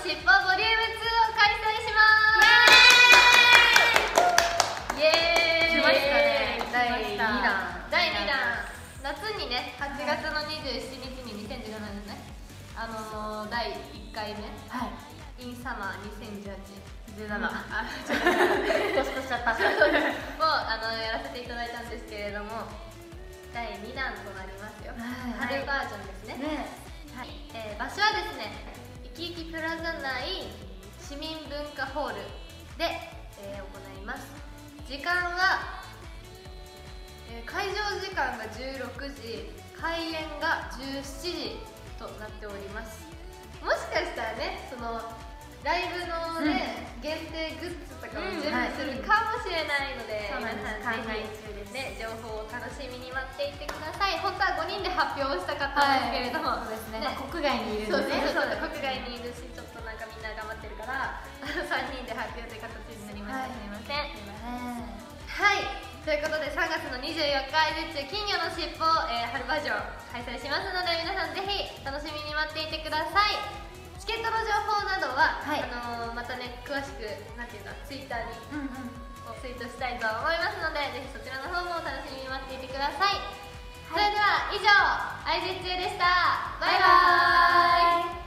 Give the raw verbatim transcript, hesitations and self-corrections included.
しっぽボリュームツーを開催します。イエーイ。 来ましたね。 だいに来ましただん。だいにだん。夏にね、はちがつのにじゅうしちにちににせんじゅうななねんね、あのー、だいいっかいめ、 はい。 インサマーにせんじゅうはち。 じゅうなな。 あ、ちょっと年越しちゃった。 をあのやらせていただいたんですけれども、だいにだんとなりますよ。 はい春バージョンですね。 ね。 はい、えー、場所はですね、いきいきプラザ内市民文化ホールで、えー、行います。時間は、えー、会場時間がじゅうろくじ、開演がじゅうしちじとなっております。もしかしたらね、そのライブのね、うん、限定グッズとかも準備するかもしれないので、 うん、はい、 皆さんぜひね、情報を楽しみに待っていてください。本当はごにんで発表したかったんですけれども、 はい、そうですね、 ね、 国外にいるんでね、 そうそうそう、国外にいるし、ちょっとなんかみんな頑張ってるからさんにんで発表という形になりました。すいません。はい、ということでさんがつのにじゅうよっか、愛知中金魚のしっぽ、えー、春バージョン開催しますので、皆さんぜひ楽しみに待っていてください。チケットの情報などは、はい、あのー、またね、詳しくなんていうの、ツイッターに、うんうん、ツイートしたいと思いますので、ぜひそちらの方もお楽しみに待っていてください。はい、それでは以上、愛知中でした。バイバーイ。